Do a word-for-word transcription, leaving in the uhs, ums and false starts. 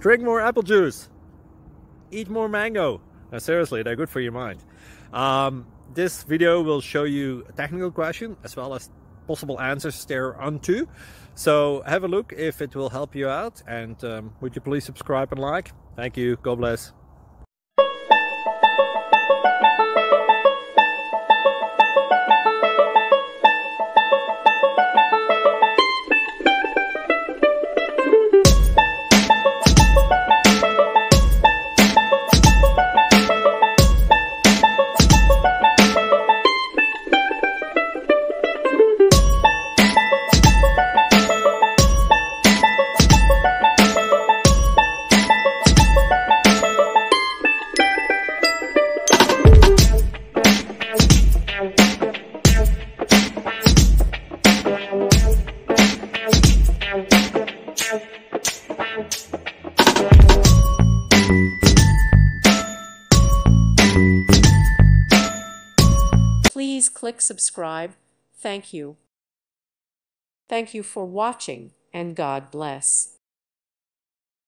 Drink more apple juice. Eat more mango. Now, seriously, they're good for your mind. Um, this video will show you a technical question as well as possible answers thereunto. So have a look if it will help you out, and um, would you please subscribe and like? Thank you. God bless. Please click subscribe. Thank you. Thank you for watching, and God bless.